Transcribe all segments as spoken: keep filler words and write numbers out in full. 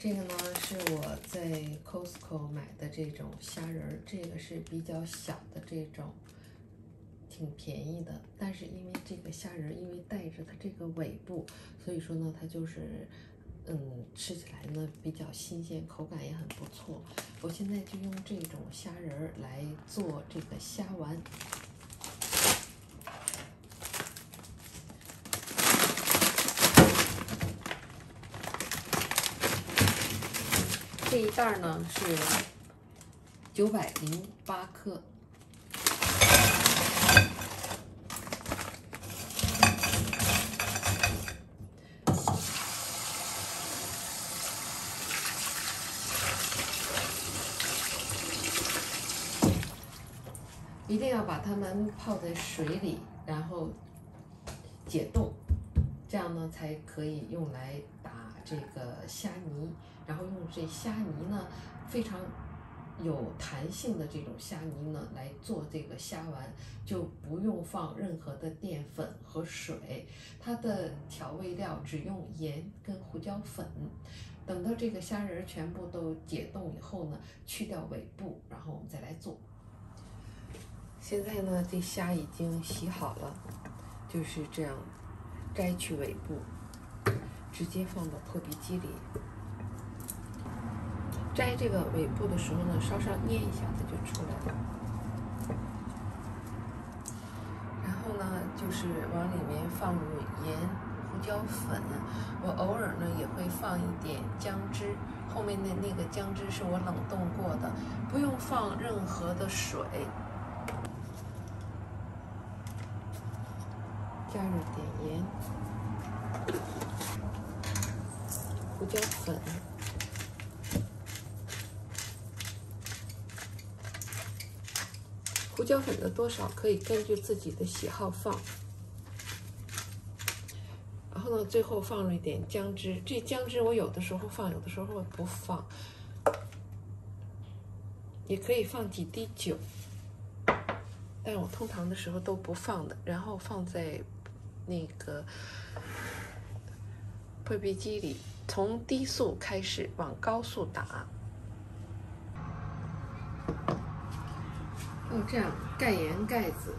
这个呢是我在 Costco 买的这种虾仁儿，这个是比较小的这种，挺便宜的。但是因为这个虾仁儿，因为带着它这个尾部，所以说呢，它就是嗯吃起来呢比较新鲜，口感也很不错。我现在就用这种虾仁儿来做这个虾丸。 这一袋呢是九百零八克，一定要把它们泡在水里，然后解冻，这样呢才可以用来打这个虾泥。 然后用这虾泥呢，非常有弹性的这种虾泥呢来做这个虾丸，就不用放任何的淀粉和水，它的调味料只用盐跟胡椒粉。等到这个虾仁全部都解冻以后呢，去掉尾部，然后我们再来做。现在呢，这虾已经洗好了，就是这样摘去尾部，直接放到破壁机里。 摘这个尾部的时候呢，稍稍捏一下，它就出来了。然后呢，就是往里面放入盐、胡椒粉。我偶尔呢也会放一点姜汁，后面的那个姜汁是我冷冻过的，不用放任何的水。加入点盐、胡椒粉。 胡椒粉的多少可以根据自己的喜好放，然后呢，最后放入一点姜汁。这姜汁我有的时候放，有的时候不放，也可以放几滴酒，但我通常的时候都不放的。然后放在那个破壁机里，从低速开始往高速打。 哦，这样盖严盖子，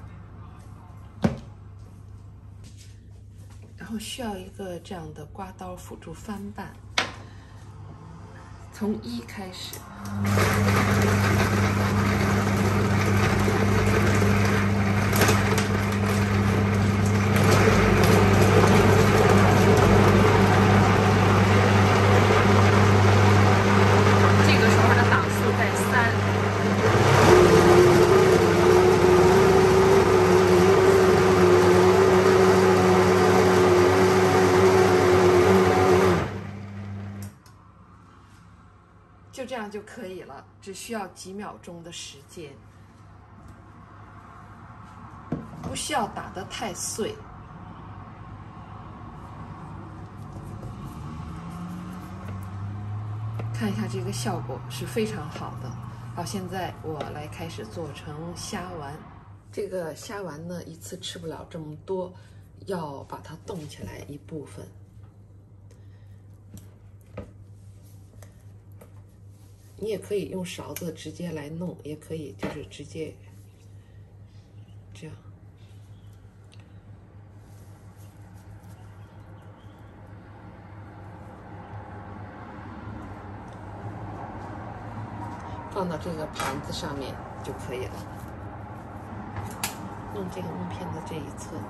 然后需要一个这样的刮刀辅助翻拌，从一开始。这个时候的档数在三。 就这样就可以了，只需要几秒钟的时间，不需要打得太碎。看一下这个效果是非常好的。好，现在我来开始做成虾丸。这个虾丸呢，一次吃不了这么多，要把它冻起来一部分。 你也可以用勺子直接来弄，也可以就是直接这样。放到这个盘子上面就可以了。弄这个木片的这一侧。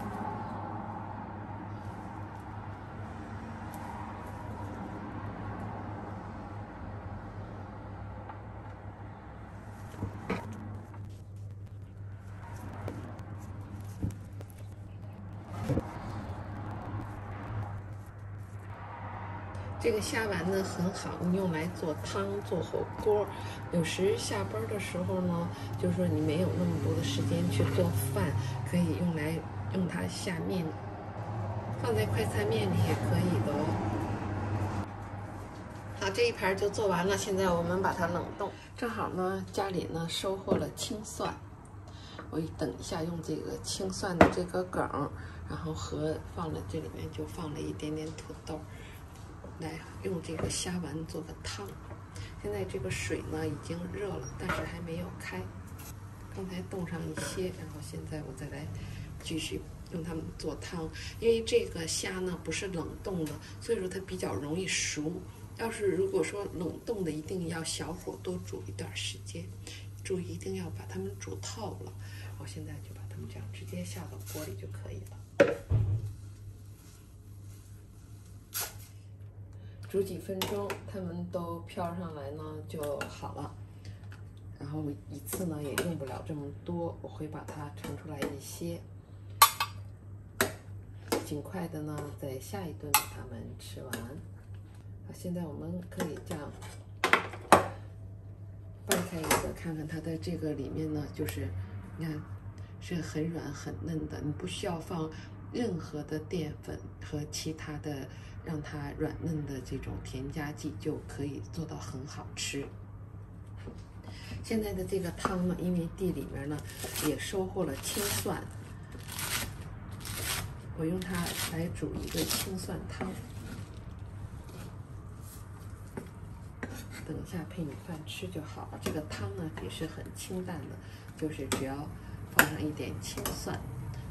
这个虾丸呢很好，你用来做汤、做火锅。有时下班的时候呢，就是说你没有那么多的时间去做饭，可以用来用它下面，放在快餐面里也可以的哦。好，这一盘就做完了，现在我们把它冷冻。正好呢，家里呢收获了青蒜，我等一下用这个青蒜的这个梗，然后和放了这里面就放了一点点土豆。 来用这个虾丸做个汤。现在这个水呢已经热了，但是还没有开。刚才冻上一些，然后现在我再来继续用它们做汤。因为这个虾呢不是冷冻的，所以说它比较容易熟。要是如果说冷冻的，一定要小火多煮一段时间，注意一定要把它们煮透了。我现在就把它们这样直接下到锅里就可以了。煮几分钟，它们都飘上来呢就好了。然后一次呢也用不了这么多，我会把它盛出来一些，尽快的呢在下一顿把它们吃完。好，现在我们可以这样掰开一个，看看它的这个里面呢，就是你看是很软很嫩的，你不需要放任何的淀粉和其他的让它软嫩的这种添加剂，就可以做到很好吃。现在的这个汤呢，因为地里面呢也收获了青蒜，我用它来煮一个青蒜汤，等一下配米饭吃就好了。这个汤呢也是很清淡的，就是只要放上一点青蒜，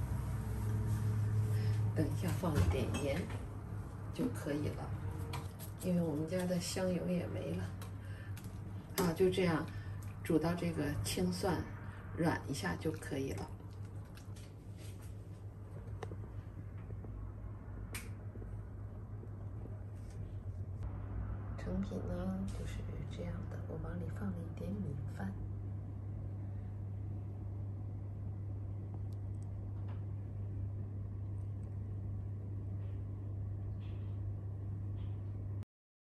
等一下放一点盐就可以了。因为我们家的香油也没了啊，就这样煮到这个青蒜软一下就可以了。成品呢就是这样的，我往里放了一点米饭。